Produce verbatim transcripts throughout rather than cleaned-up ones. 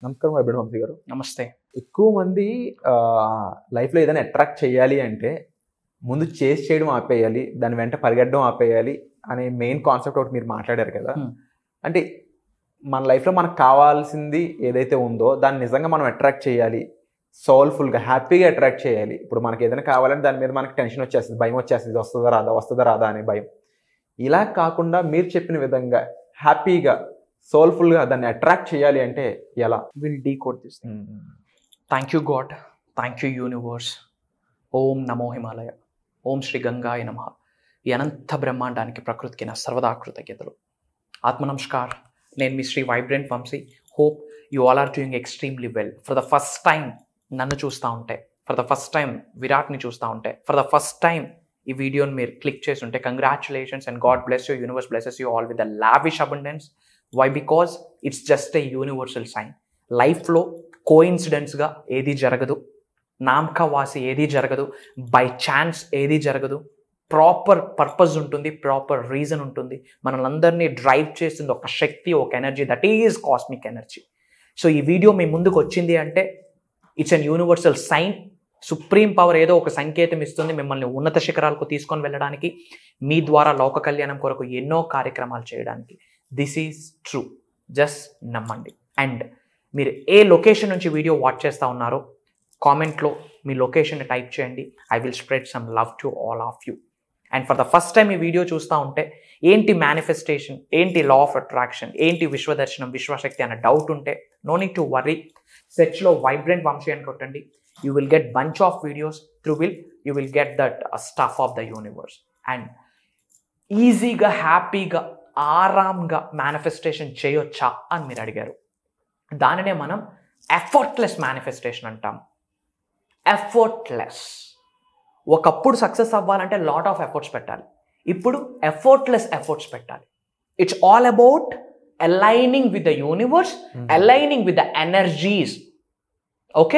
నమస్కారం వైబ్రెంట్ వంశీ గారు. నమస్తే. ఎక్కువ మంది ఆహ్, లైఫ్‌లో ఏదైనా అట్రాక్ట్ చేయాలి అంటే ముందు చేసి చేయడం ఆపేయాలి. దాని వెంట పరిగెట్టడం ఆపేయాలి అనే మెయిన్ కాన్సెప్ట్ ఒకటి మీరు మాట్లాడారు కదా! హ్మ్. అంటే మన లైఫ్‌లో మనకు కావాల్సింది ఏదైతే ఉందో దాన్ని నిజంగా మనం అట్రాక్ట్ చేయాలి. సోల్‌ఫుల్‌గా, హ్యాపీగా అట్రాక్ట్ చేయాలి. ఇప్పుడు మనకి ఏదైనా కావాలంటే దాని మీద మనకు టెన్షన్ వచ్చేస్తది. భయం వచ్చేస్తది. ఇది వస్తదా రాదా? వస్తదా రాదా? అనే భయం. ఇలా కాకుండా మీరు చెప్పిన విధంగా హ్యాపీగా, సోల్‌ఫుల్‌గా దాన్ని అట్రాక్ట్ చేయాలి అంటే ఎలా? Will decode this thing. Hmm. Thank you God. Thank you universe. Om నమో హిమాలయ. ఓం శ్రీ గంగాయ నమః. ఈ అనంత బ్రహ్మాండానికి ప్రకృతికి నా సర్వదా కృతజ్ఞతలు. ఆత్మ నమస్కార్. నేను మీ Shri vibrant Vamshi. Hope you all are doing extremely well. For the first time నన్ను చూస్తూ ఉంటే, ఫర్ ద ఫస్ట్ టైం విరాట్ని చూస్తూ ఉంటే, ఫర్ ద ఫస్ట్ టైం ఈ వీడియోని మీరు క్లిక్ చేసి ఉంటే congratulations and God bless you. Universe blesses you all with the lavish abundance. Why? Because it's just a universal sign. లైఫ్లో కోఇన్సిడెంట్స్గా ఏది జరగదు, నామకవాసి ఏది జరగదు, బై ఛాన్స్ ఏది జరగదు. ప్రాపర్ పర్పస్ ఉంటుంది, ప్రాపర్ రీజన్ ఉంటుంది. మనల్ని అందరినీ డ్రైవ్ చేస్తుంది ఒక శక్తి, ఒక energy, that is cosmic energy. So ఈ వీడియో మీ ముందుకు వచ్చింది అంటే it's an universal sign. Supreme power ఏదో ఒక సంకేతం ఇస్తుంది మిమ్మల్ని ఉన్నత శిఖరాలకు తీసుకొని వెళ్ళడానికి, మీ ద్వారా లోక కళ్యాణం కొరకు ఎన్నో కార్యక్రమాలు చేయడానికి. This is true. జస్ట్ నమ్మండి. అండ్ మీరు ఏ లొకేషన్ నుంచి వీడియో వాచ్ చేస్తూ ఉన్నారో కామెంట్లో మీ లొకేషన్ని టైప్ చేయండి. I will spread some love to all of you. And for the first time ఈ వీడియో చూస్తూ ఉంటే ఏంటి మేనిఫెస్టేషన్, ఏంటి లా ఆఫ్ అట్రాక్షన్, ఏంటి విశ్వదర్శనం, విశ్వశక్తి అనే డౌట్ ఉంటే నో నీడ్ టు వర్రీ. సెర్చ్లో వైబ్రెంట్ వంశీ అని కొట్టండి. You will get bunch of videos. Through will you will get that stuff of the universe. And ఈజీగా, హ్యాపీగా, ఆరాంగా మేనిఫెస్టేషన్ చేయొచ్చా అని మీరు అడిగారు. దానినే మనం ఎఫర్ట్లెస్ మేనిఫెస్టేషన్ అంటాం. ఎఫర్ట్లెస్. ఒకప్పుడు సక్సెస్ అవ్వాలంటే లాట్ ఆఫ్ ఎఫర్ట్స్ పెట్టాలి. ఇప్పుడు ఎఫర్ట్లెస్ ఎఫర్ట్స్ పెట్టాలి. It's all about aligning with the universe, aligning with the energies. Okay,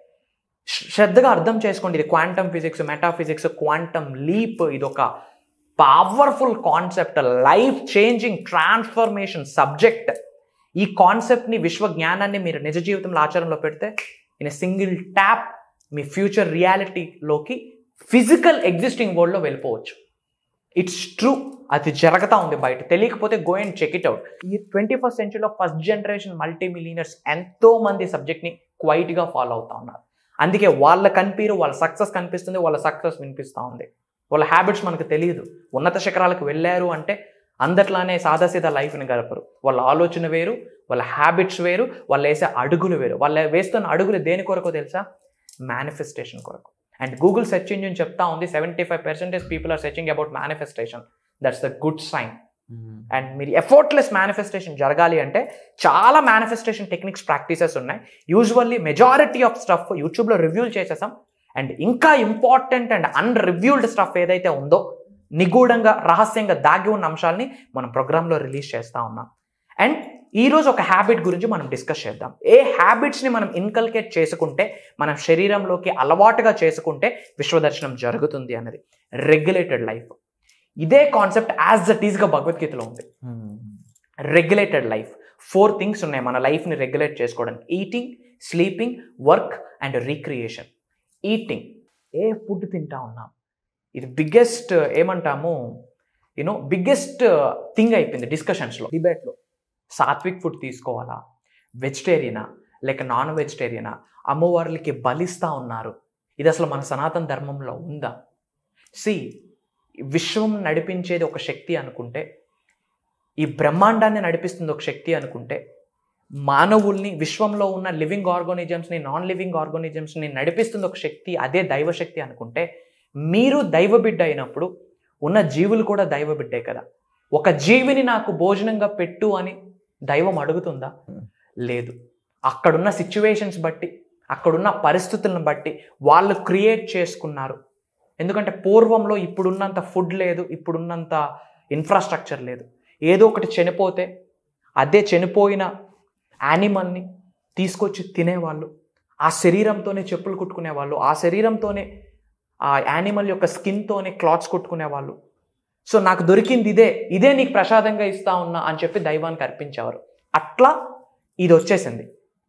శ్రద్ధగా అర్థం చేసుకోండి. ఇది quantum physics, metaphysics, quantum leap. ఇది ఒక powerful concept, life changing transformation subject. ఈ కాన్సెప్ట్ని, విశ్వ జ్ఞానాన్ని మీరు నిజ జీవితంలో ఆచరణలో పెడితే ఇన్ ఎ సింగిల్ ట్యాప్ మీ ఫ్యూచర్ రియాలిటీలోకి, ఫిజికల్ ఎగ్జిస్టింగ్ వరల్డ్లో వెళ్ళిపోవచ్చు. It's true. అది జరుగుతూ ఉంది బయట. తెలియకపోతే go and check it out. ఈ ట్వంటీ ఫస్ట్ సెంచురీలో ఫస్ట్ జనరేషన్ మల్టీ మిలియనర్స్ ఎంతో మంది సబ్జెక్ట్ని క్వైట్గా ఫాలో అవుతూ ఉన్నారు. అందుకే వాళ్ళ కనిపిరు, వాళ్ళ సక్సెస్ కనిపిస్తుంది, వాళ్ళ సక్సెస్ వినిపిస్తూ ఉంది. వాళ్ళ హ్యాబిట్స్ మనకు తెలియదు. ఉన్నత శిఖరాలకు వెళ్ళారు అంటే అందట్లానే సాదాసీదా లైఫ్ని గడపరు. వాళ్ళ ఆలోచన వేరు, వాళ్ళ హ్యాబిట్స్ వేరు, వాళ్ళు వేసే అడుగులు వేరు. వాళ్ళు వేస్తున్న అడుగులు దేని కొరకు తెలుసా? మేనిఫెస్టేషన్ కొరకు. అండ్ గూగుల్ సెర్చ్ ఇంజిన్ చెప్తా ఉంది seventy five percentage people are searching about manifestation. That's the good sign. And మీరు ఎఫర్ట్లెస్ మేనిఫెస్టేషన్ జరగాలి అంటే చాలా మేనిఫెస్టేషన్ టెక్నిక్స్, ప్రాక్టీసెస్ ఉన్నాయి. యూజువల్లీ మెజారిటీ ఆఫ్ స్టఫ్ యూట్యూబ్లో రివ్యూలు చేసేసాం. అండ్ ఇంకా ఇంపార్టెంట్ అండ్ అన్రివ్యూల్డ్ స్టఫ్ ఏదైతే ఉందో, నిగూఢంగా, రహస్యంగా దాగి ఉన్న అంశాలని మనం ప్రోగ్రాంలో రిలీజ్ చేస్తూ ఉన్నాం. అండ్ ఈరోజు ఒక హ్యాబిట్ గురించి మనం డిస్కస్ చేద్దాం. ఏ హ్యాబిట్స్ని మనం ఇన్కల్కేట్ చేసుకుంటే, మన శరీరంలోకి అలవాటుగా చేసుకుంటే విశ్వదర్శనం జరుగుతుంది అన్నది. Regulated life. ఇదే కాన్సెప్ట్ యాజ్ ఇట్ ఈస్గా భగవద్గీతలో ఉంది. Regulated life. ఫోర్ థింగ్స్ ఉన్నాయి మన లైఫ్ని రెగ్యులేట్ చేసుకోవడానికి: eating, sleeping, work and recreation. Eating, ఏ ఫుడ్ తింటా ఉన్నాం, ఇది బిగ్గెస్ట్ ఏమంటాము యూనో బిగ్గెస్ట్ థింగ్ అయిపోయింది డిస్కషన్స్లో, డిబేట్లో. సాత్విక్ ఫుడ్ తీసుకోవాలా, వెజిటేరియనా లేక నాన్ వెజిటేరియనా, అమ్మవార్లకి బలిస్తూ ఉన్నారు, ఇది అసలు మన సనాతన ధర్మంలో ఉందా? సి, విశ్వం నడిపించేది ఒక శక్తి అనుకుంటే, ఈ బ్రహ్మాండాన్ని నడిపిస్తుంది ఒక శక్తి అనుకుంటే, మానవుల్ని, విశ్వంలో ఉన్న లివింగ్ ఆర్గానిజమ్స్ని, నాన్ లివింగ్ ఆర్గానిజమ్స్ని నడిపిస్తుంది ఒక శక్తి, అదే దైవశక్తి అనుకుంటే, మీరు దైవబిడ్డ అయినప్పుడు ఉన్న జీవులు కూడా దైవబిడ్డే కదా. ఒక జీవిని నాకు భోజనంగా పెట్టు అని దైవం అడుగుతుందా? లేదు. అక్కడున్న సిచ్యువేషన్స్ బట్టి, అక్కడున్న పరిస్థితులను బట్టి వాళ్ళు క్రియేట్ చేసుకున్నారు. ఎందుకంటే పూర్వంలో ఇప్పుడున్నంత ఫుడ్ లేదు, ఇప్పుడున్నంత ఇన్ఫ్రాస్ట్రక్చర్ లేదు. ఏదో ఒకటి చనిపోతే అదే చనిపోయిన యానిమల్ని తీసుకొచ్చి తినేవాళ్ళు, ఆ శరీరంతోనే చెప్పులు కుట్టుకునేవాళ్ళు, ఆ శరీరంతోనే ఆ యానిమల్ యొక్క స్కిన్తోనే క్లాత్స్ కుట్టుకునేవాళ్ళు. సో నాకు దొరికింది ఇదే, ఇదే నీకు ప్రసాదంగా ఇస్తా ఉన్నా అని చెప్పి దైవానికి అర్పించేవారు. అట్లా ఇది వచ్చేసింది.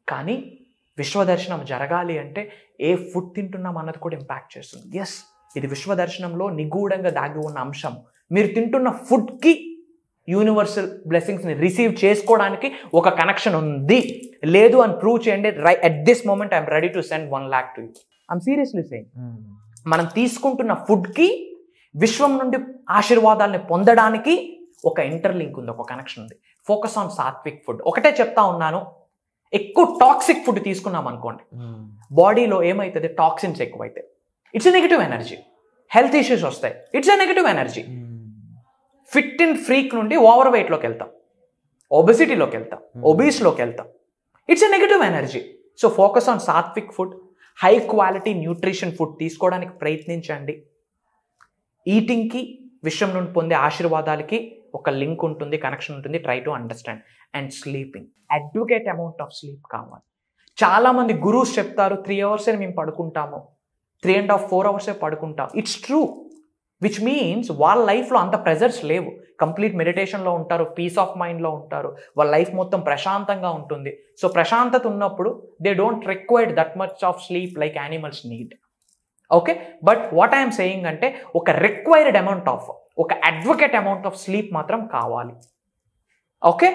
కానీ విశ్వదర్శనం జరగాలి అంటే ఏ ఫుడ్ తింటున్నాం అన్నది కూడా ఇంపాక్ట్ చేస్తుంది. ఎస్, ఇది విశ్వదర్శనంలో నిగూఢంగా దాగి ఉన్న అంశం. మీరు తింటున్న ఫుడ్కి యూనివర్సల్ బ్లెస్సింగ్స్ని రిసీవ్ చేసుకోవడానికి ఒక కనెక్షన్ ఉంది. లేదు అని ప్రూవ్ చేయండి. Right at this moment I'm ready to send one lakh to you. I'm seriously saying. మనం తీసుకుంటున్న ఫుడ్కి విశ్వం నుండి ఆశీర్వాదాలని పొందడానికి ఒక ఇంటర్లింక్ ఉంది, ఒక కనెక్షన్ ఉంది. Focus on sattvic food. ఒకటే చెప్తా ఉన్నాను, ఎక్కువ టాక్సిక్ ఫుడ్ తీసుకున్నాం అనుకోండి, బాడీలో ఏమవుతుంది, టాక్సిన్స్ ఎక్కువైతాయి. It's a negative energy. Health issues వస్తాయి. It's a negative energy. Fit and freak నుండి ఓవర్ వెయిట్లోకి వెళ్తాం, ఒబెసిటీలోకి వెళ్తాం, ఒబీస్లోకి వెళ్తాం. It's a negative energy. So focus on sattvic food, high quality nutrition food తీసుకోవడానికి ప్రయత్నించండి. ఈటింగ్కి విశ్వం నుండి పొందే ఆశీర్వాదాలకి ఒక లింక్ ఉంటుంది, కనెక్షన్ ఉంటుంది. Try to understand. And sleeping, advocate amount of sleep కావాలి. చాలామంది గురూస్ చెప్తారు త్రీ అవర్సే మేము పడుకుంటాము, త్రీ అండ్ హాఫ్ ఫోర్ అవర్సే పడుకుంటాం. ఇట్స్ ట్రూ, విచ్ మీన్స్ వాళ్ళ లైఫ్లో అంత ప్రెజర్స్ లేవు. కంప్లీట్ మెడిటేషన్లో ఉంటారు, పీస్ ఆఫ్ మైండ్లో ఉంటారు, వాళ్ళ లైఫ్ మొత్తం ప్రశాంతంగా ఉంటుంది. సో ప్రశాంతత ఉన్నప్పుడు they don't require that much of sleep like animals need. Okay, but what I'm saying అంటే ఒక రిక్వైర్డ్ అమౌంట్ ఆఫ్, ఒక అడ్వకేట్ అమౌంట్ ఆఫ్ స్లీప్ మాత్రం కావాలి. ఓకే,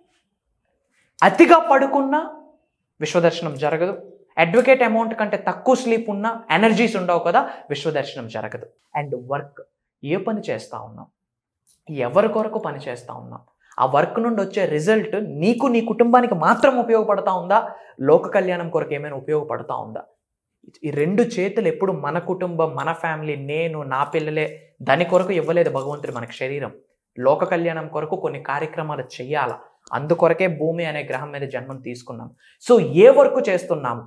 అతిగా పడుకున్నా విశ్వదర్శనం జరగదు. అడ్వకేట్ అమౌంట్ కంటే తక్కువ స్లీప్ ఉన్నా ఎనర్జీస్ ఉండవు కదా, విశ్వదర్శనం జరగదు. అండ్ వర్క్, ఏ పని చేస్తూ ఉన్నాం, ఎవరి కొరకు పని చేస్తూ ఉన్నాం, ఆ వర్క్ నుండి వచ్చే రిజల్ట్ నీకు నీ కుటుంబానికి మాత్రం ఉపయోగపడతా ఉందా, లోక కళ్యాణం కొరకు ఏమైనా ఉపయోగపడతా ఉందా? ఈ రెండు చేతులు ఎప్పుడు మన కుటుంబం, మన ఫ్యామిలీ, నేను, నా పిల్లలే, దాని కొరకు ఇవ్వలేదు భగవంతుడు మనకి శరీరం. లోక కళ్యాణం కొరకు కొన్ని కార్యక్రమాలు చెయ్యాలా, అందుకొరకే భూమి అనే గ్రహం మీద జన్మం తీసుకున్నాం. సో ఏ వర్క్ చేస్తున్నాము,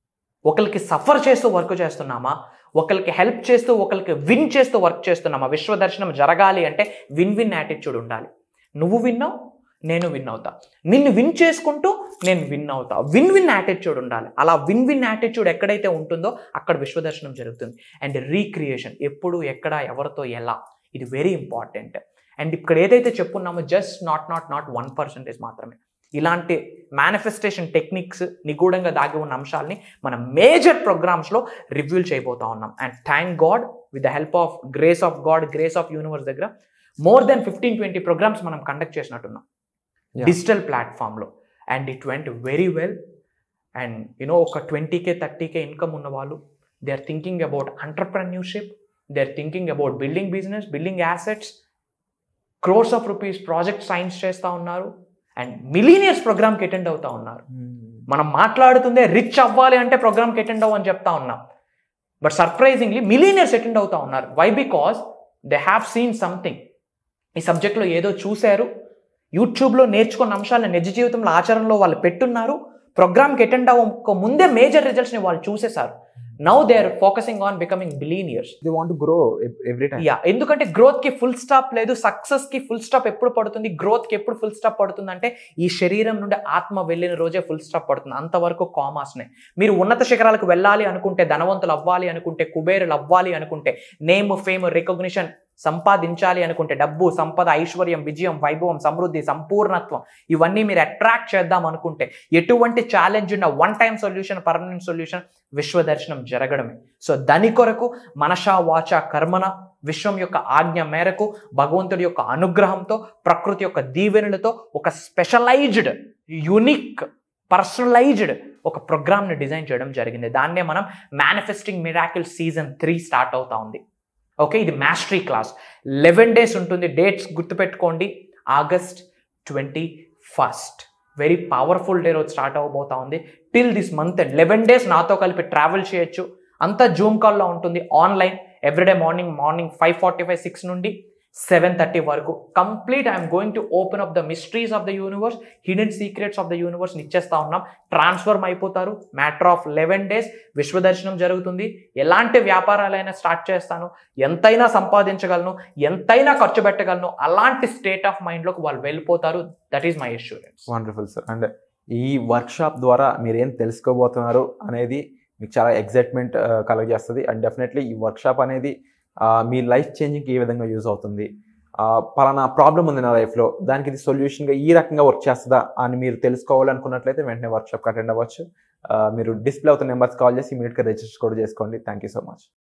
ఒకరికి సఫర్ చేస్తూ వర్క్ చేస్తున్నామా, ఒకరికి హెల్ప్ చేస్తూ ఒకరికి విన్ చేస్తూ వర్క్ చేస్తున్నామా? విశ్వదర్శనం జరగాలి అంటే విన్ విన్ యాటిట్యూడ్ ఉండాలి. నువ్వు విన్నావు, నేను విన్ అవుతా, నిన్ను విన్ చేసుకుంటూ నేను విన్ అవుతా. విన్ విన్ యాటిట్యూడ్ ఉండాలి. అలా విన్ విన్ యాటిట్యూడ్ ఎక్కడైతే ఉంటుందో అక్కడ విశ్వదర్శనం జరుగుతుంది. అండ్ రీక్రియేషన్, ఎప్పుడు, ఎక్కడ, ఎవరితో, ఎలా, ఇది వెరీ ఇంపార్టెంట్. అండ్ ఇక్కడ ఏదైతే చెప్పున్నామో just not not not one percentage మాత్రమే. ఇలాంటి మేనిఫెస్టేషన్ టెక్నిక్స్, నిగూఢంగా దాగి ఉన్న అంశాలని మనం మేజర్ ప్రోగ్రామ్స్లో రివ్యూల్ చేయబోతా ఉన్నాం. And thank God, with the help of grace of God, grace of universe దగ్గర more than fifteen twenty programs మనం కండక్ట్ చేసినట్టున్నాం డిజిటల్ ప్లాట్ఫామ్లో. And it went very well. And you know ఒక twenty K thirty K income ఉన్న వాళ్ళు, they are thinking about entrepreneurship, they are thinking about building business, building assets, crores of rupees project signs చేస్తూ ఉన్నారు. And millionaires ప్రోగ్రామ్కి attend అవుతా ఉన్నారు. మనం మాట్లాడుతుందే rich అవ్వాలి అంటే ప్రోగ్రామ్కి అటెండ్ అవ్వని చెప్తా ఉన్నాం. బట్ సర్ప్రైజింగ్లీ మిలీనియర్స్ అటెండ్ అవుతా ఉన్నారు. Why? Because they have seen something. ఈ సబ్జెక్ట్లో ఏదో చూశారు, యూట్యూబ్లో నేర్చుకున్న అంశాలను నిజ జీవితంలో ఆచరణలో వాళ్ళు పెట్టున్నారు. ప్రోగ్రామ్కి అటెండ్ అవ్వక ముందే మేజర్ రిజల్ట్స్ని వాళ్ళు చూసేశారు. Now they are focusing on becoming billionaires. They want to grow every time. Yeah, ఎందుకంటే గ్రోత్ కి ఫుల్ స్టాప్ లేదు. సక్సెస్ కి ఫుల్ స్టాప్ ఎప్పుడు పడుతుంది, గ్రోత్ కి ఎప్పుడు ఫుల్ స్టాప్ పడుతుంది అంటే ఈ శరీరం నుండి ఆత్మ వెళ్ళిన రోజే ఫుల్ స్టాప్ పడుతుంది. అంతవరకు కామాస్నే. మీరు ఉన్నత శిఖరాలకు వెళ్ళాలి అనుకుంటే, ధనవంతులు అవ్వాలి అనుకుంటే, కుబేరులు అవ్వాలి అనుకుంటే, నేమ్, ఫేమ్, రికగ్నిషన్ సంపాదించాలి అనుకుంటే, డబ్బు, సంపద, ఐశ్వర్యం, విజయం, వైభవం, సమృద్ధి, సంపూర్ణత్వం, ఇవన్నీ మీరు అట్రాక్ట్ చేద్దాం అనుకుంటే, ఎటువంటి ఛాలెంజ్ ఉన్న one time solution, permanent solution విశ్వదర్శనం జరగడమే. సో దాని కొరకు మనషా వాచ కర్మన, విశ్వం యొక్క ఆజ్ఞ మేరకు, భగవంతుడి యొక్క అనుగ్రహంతో, ప్రకృతి యొక్క దీవెనలతో ఒక స్పెషలైజ్డ్, యునిక్, పర్సనలైజ్డ్ ఒక ప్రోగ్రామ్ని డిజైన్ చేయడం జరిగింది. దాన్నే మనం manifesting miracle season three start అవుతా ఉంది. ఓకే, ఇది మాస్టరీ క్లాస్. లెవెన్ డేస్ ఉంటుంది. డేట్స్ గుర్తుపెట్టుకోండి. August twenty first very powerful day రోజు స్టార్ట్ అవ్వబోతా ఉంది. Till this month eleven days నాతో కలిపి ట్రావెల్ చేయొచ్చు. అంతా జూమ్ కాల్లో ఉంటుంది, online, everyday morning morning five forty five six నుండి సెవెన్ థర్టీ వరకు. Complete I'm going to open up the mysteries of the universe, hidden secrets of the universe ఇచ్చేస్తా ఉన్నాం. ట్రాన్స్ఫర్మ్ అయిపోతారు. మ్యాటర్ ఆఫ్ లెవెన్ డేస్ విశ్వదర్శనం జరుగుతుంది. ఎలాంటి వ్యాపారాలైనా start చేస్తాను, ఎంతైనా సంపాదించగలను, ఎంతైనా ఖర్చు పెట్టగలను, అలాంటి స్టేట్ ఆఫ్ మైండ్లోకి వాళ్ళు వెళ్ళిపోతారు. That is my assurance. Wonderful sir. And ఈ వర్క్షాప్ ద్వారా మీరేం తెలుసుకోబోతున్నారు అనేది మీకు చాలా ఎగ్జైట్మెంట్ కలగజేస్తుంది. అండ్ డెఫినెట్లీ ఈ వర్క్షాప్ అనేది మీ లైఫ్ చేంజింగ్కి ఏ విధంగా యూజ్ అవుతుంది, పలానా ప్రాబ్లం ఉంది నా లైఫ్లో, దానికి ఇది సొల్యూషన్గా ఈ రకంగా వర్క్ చేస్తుందా అని మీరు తెలుసుకోవాలనుకున్నట్లయితే వెంటనే వర్క్షాప్కి అటెండ్ అవ్వచ్చు. మీరు డిస్ప్లే అవుతున్న నెంబర్స్ కాల్ చేసి ఇమీడియట్గా రిజిస్టర్ కూడా చేసుకోండి. Thank you so much.